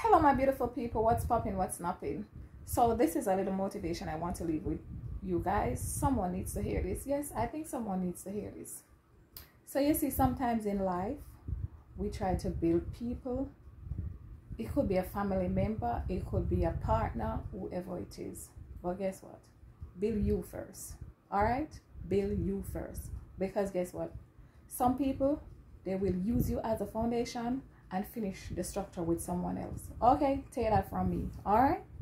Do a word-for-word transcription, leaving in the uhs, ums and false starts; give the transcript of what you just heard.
Hello my beautiful people, what's popping, what's snapping? So this is a little motivation I want to leave with you guys. Someone needs to hear this. Yes, I think someone needs to hear this. So you see, sometimes in life we try to build people. It could be a family member, it could be a partner, whoever it is. But guess what? Build you first. Alright? Build you first. Because guess what? Some people, they will use you as a foundation and finish the structure with someone else. Okay, take that from me. Alright?